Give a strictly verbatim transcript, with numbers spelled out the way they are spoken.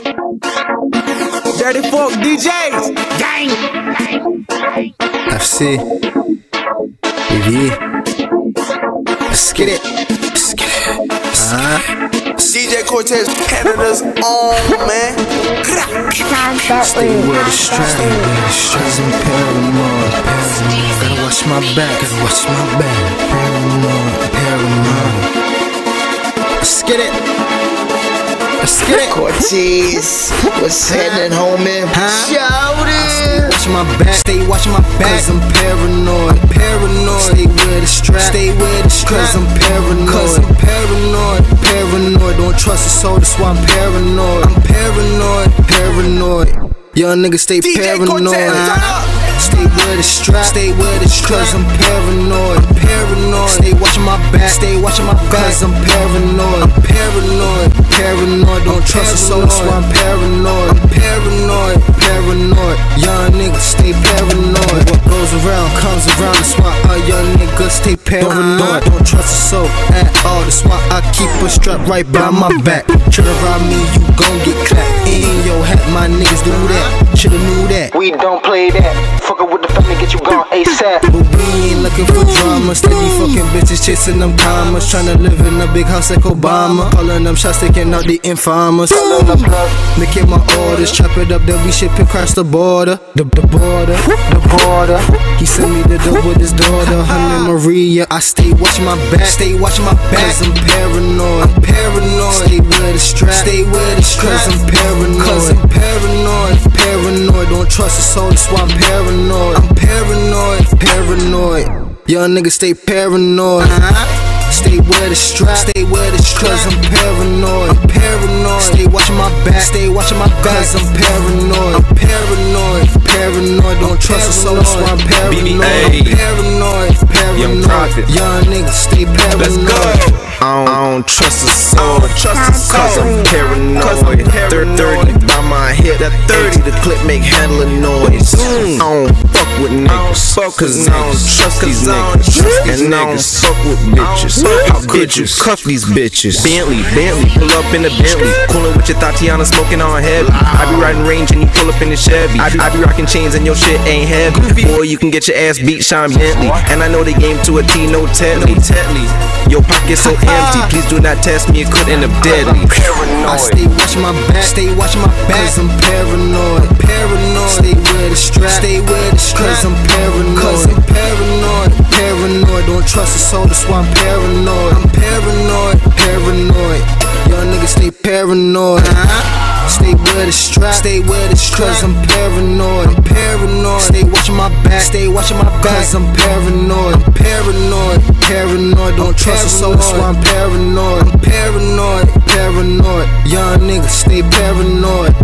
Dirty Folk D Js, gang. F C, E V, let's get it, let's get it. Uh-huh. D J Cortez, Canada's own, man. Stay with the strap, stay with the strap. I'm paranoid, paranoid. Gotta watch my back, gotta watch my back. Paranoid, paranoid. Let's get it. Let's get it. Cortez, what's happening, homie? Huh? Shout it. Stay watching my back, stay watching my back. Cause I'm paranoid, I'm paranoid. Stay with the strap, stay with the strap. Cause I'm paranoid, cause I'm paranoid, paranoid. Don't trust a soul, that's why I'm paranoid. I'm paranoid, paranoid. Young niggas stay paranoid. Stay with the strap, stay with the strap. Cause I'm paranoid, paranoid. Stay watching my back, stay watching my back. Cause I'm paranoid, I'm paranoid, paranoid. Don't trust a soul, that's why I'm paranoid. I'm paranoid, paranoid. Young niggas stay paranoid. What goes around comes around, that's why a young nigga stay paranoid. Don't trust a soul at all, that's why I keep a strap right by my back. Try to rob me, you gon' get clapped. In your hat, my niggas do that. Shoulda knew that. We don't play that. Fuckin' with the family, get you gone ASAP. But we ain't looking for drama. Steady fucking bitches chasing them commas. Tryna live in a big house like Obama. Calling them shots, taking out the informers. Making my orders, chop it up, then we ship across the border. The, the border, the border. He sent me the dope with his daughter, her name Maria. I stay watching my back, stay watching my back. Cause I'm paranoid, I'm paranoid. Stay with the strap, stay with the strap. Cause I'm paranoid, cause I'm paranoid, paranoid. Don't trust a soul, that's why I'm paranoid. I'm paranoid, paranoid. Young niggas stay paranoid. Stay with the strap, stay with the strap. Cause I'm paranoid, I'm paranoid. Stay watching my back, stay watching my back. Cause I'm paranoid, I'm paranoid, paranoid. Don't trust a soul, that's why I'm paranoid. I'm paranoid, paranoid. Young niggas stay paranoid. Let's go. I don't, I don't trust a soul, cause I'm paranoid. thirty by my hip, that thirty the clip make hella noise. I don't fuck with niggas, cause I don't trust these niggas. And I don't fuck with bitches. How could you cuff these bitches? Bentley, Bentley, pull up in the Bentley. Coolin' with your Tatiana, smoking on heavy. I be riding range and you pull up in the Chevy. I be, I be rocking chains and your shit ain't heavy. Boy, you can get your ass beat, Sean Bentley. And I know the game to a T, no Tetley. Your pocket's so empty, please do not test me, it could end up deadly. I stay watching my back, stay watching my back. Cause I'm paranoid, I'm paranoid. Stay with the strap, stay with the strap. Cause I'm paranoid, cause I'm paranoid, paranoid. Don't trust a soul, that's why I'm paranoid. I'm paranoid, paranoid. Young niggas stay paranoid. Stay with the strap, stay with the strap. Cause I'm paranoid, I'm paranoid. Stay watching my back, stay watching my back. Cause I'm paranoid, I'm paranoid, paranoid. Don't trust a soul, that's why I'm paranoid. I'm paranoid, paranoid. Young niggas stay paranoid.